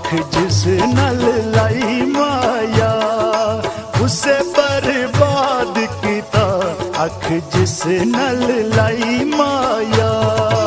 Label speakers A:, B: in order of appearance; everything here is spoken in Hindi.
A: अख जिस नल लाई माया, उसे बर्बाद किता अख जिस नल लाई माया।